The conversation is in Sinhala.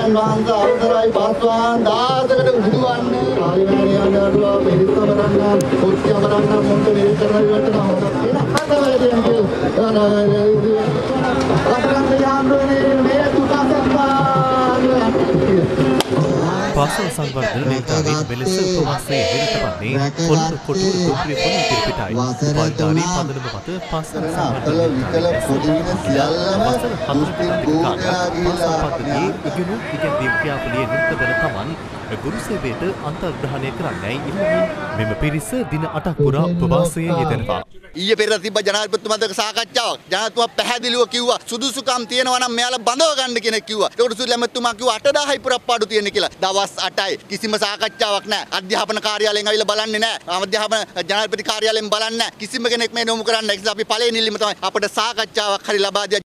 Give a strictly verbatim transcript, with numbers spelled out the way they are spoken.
ආචාර්යයන් වහන්සේ අවසරයි පස්වාන් දාසකට උදුවන්නේ ආයතනයේ අඬනවා මෙලිස්ම කරන්න කොච්චර කරන්න මොකද මේ කරලා ඉවරනවා එන හදවතෙන් අපරන්ත යාන්දුනේ මේ තුකසප්පා පාසල් සංවර්ධන ලේඛාවේ මෙලෙස ප්‍රවාසයේ නිරතවන්නේ පොළොන්නරු කොටුව කුප්‍රිය පොළ ඉදිරිපිටයි. පාල්දාරී පදනම මත පාසල් සංවර්ධන විකල පොඩින සියල්ලම මුස්ලිම් ගෝත්‍රාගීලා පද්ධතියේ ඉගෙනු ඉගෙනීම් ක්‍රියාවලියේ නිරත වන තමන් ගුරු සේවයට අන්තර්ග්‍රහණය කරන්නයි ඉල්ලමින් මෙම පිරිස දින අටක් පුරා උපවාසයේ යෙදෙනවා. ඊයේ පෙරේද තිබ්බ ජනාධිපතිතුමාත් සාකච්ඡාවක්. ජනාධිපතිතුමා පැහැදිලිව කිව්වා සුදුසුකම් තියෙනවා නම් මෙයාලා බඳව ගන්න කෙනෙක් කිව්වා. ඒකට සුදුසු ලැමැතුමා කිව්වා අට දහසයි පුරප්පාඩු තියෙන කියලා. දවස් අටයි කිසිම සාකච්ඡාවක් නැහැ. අධ්‍යාපන කාර්යාලයෙන් ආවිල්ලා බලන්නේ නැහැ. අධ්‍යාපන ජනාධිපති කාර්යාලයෙන් බලන්නේ නැහැ. කිසිම කෙනෙක් මේ නෝමු කරන්නේ නැහැ. අපි පළවෙනි ඉල්ලීම තමයි අපිට සාකච්ඡාවක් හරි ලබා දිය